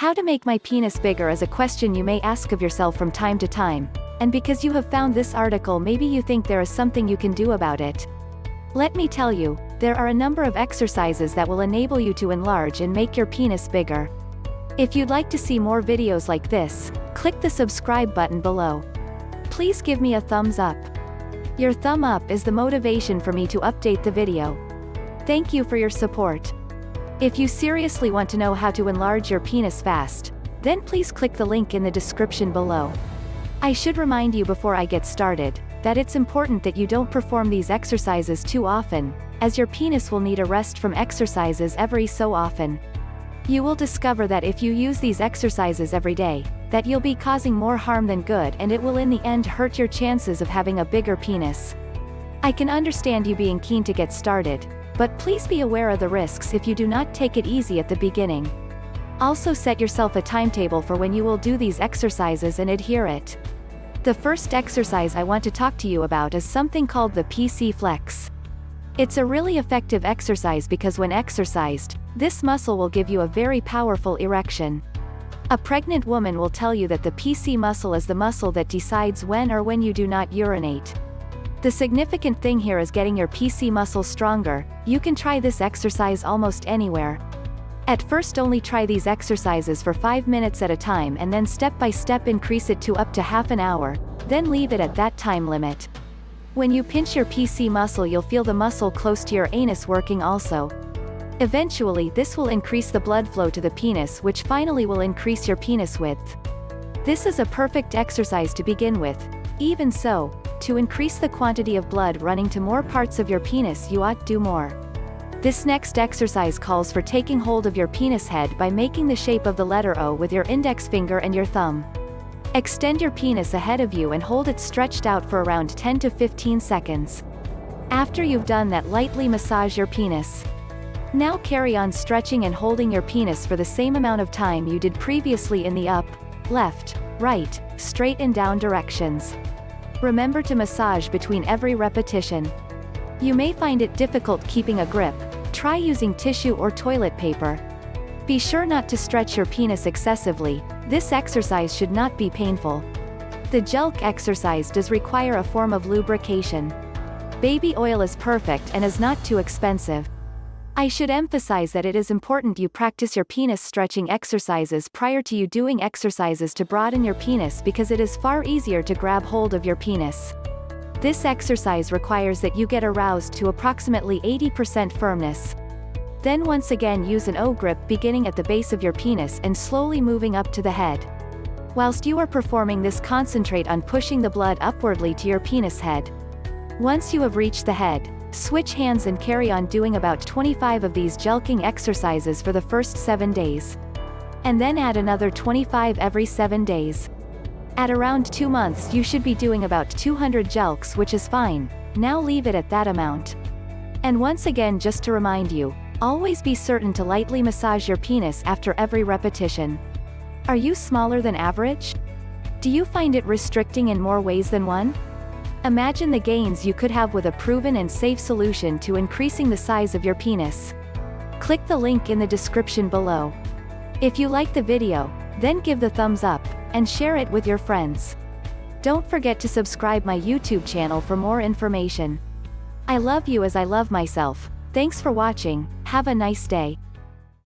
How to make my penis bigger is a question you may ask of yourself from time to time, and because you have found this article, maybe you think there is something you can do about it. Let me tell you, there are a number of exercises that will enable you to enlarge and make your penis bigger. If you'd like to see more videos like this, click the subscribe button below. Please give me a thumbs up. Your thumb up is the motivation for me to update the video. Thank you for your support. If you seriously want to know how to enlarge your penis fast, then please click the link in the description below. I should remind you before I get started, that it's important that you don't perform these exercises too often, as your penis will need a rest from exercises every so often. You will discover that if you use these exercises every day, that you'll be causing more harm than good, and it will in the end hurt your chances of having a bigger penis. I can understand you being keen to get started, but please be aware of the risks if you do not take it easy at the beginning. Also set yourself a timetable for when you will do these exercises and adhere it. The first exercise I want to talk to you about is something called the PC flex. It's a really effective exercise because when exercised, this muscle will give you a very powerful erection. A pregnant woman will tell you that the PC muscle is the muscle that decides when you do not urinate. The significant thing here is getting your PC muscle stronger. You can try this exercise almost anywhere. At first only try these exercises for 5 minutes at a time and then step by step increase it to up to half an hour, then leave it at that time limit. When you pinch your PC muscle, you'll feel the muscle close to your anus working also. Eventually this will increase the blood flow to the penis, which finally will increase your penis width. This is a perfect exercise to begin with. Even so, to increase the quantity of blood running to more parts of your penis, you ought do more. This next exercise calls for taking hold of your penis head by making the shape of the letter O with your index finger and your thumb. Extend your penis ahead of you and hold it stretched out for around 10 to 15 seconds. After you've done that, lightly massage your penis. Now carry on stretching and holding your penis for the same amount of time you did previously in the up, left, right, straight and down directions. Remember to massage between every repetition. You may find it difficult keeping a grip. Try using tissue or toilet paper. Be sure not to stretch your penis excessively. This exercise should not be painful. The jelq exercise does require a form of lubrication. Baby oil is perfect and is not too expensive. I should emphasize that it is important you practice your penis stretching exercises prior to you doing exercises to broaden your penis, because it is far easier to grab hold of your penis. This exercise requires that you get aroused to approximately 80% firmness. Then once again use an O grip beginning at the base of your penis and slowly moving up to the head. Whilst you are performing this, concentrate on pushing the blood upwardly to your penis head. Once you have reached the head, switch hands and carry on doing about 25 of these jelqing exercises for the first 7 days. And then add another 25 every 7 days. At around 2 months you should be doing about 200 jelqs, which is fine. Now leave it at that amount. And once again, just to remind you, always be certain to lightly massage your penis after every repetition. Are you smaller than average? Do you find it restricting in more ways than one? Imagine the gains you could have with a proven and safe solution to increasing the size of your penis. Click the link in the description below. If you like the video, then give the thumbs up, and share it with your friends. Don't forget to subscribe my YouTube channel for more information. I love you as I love myself. Thanks for watching. Have a nice day.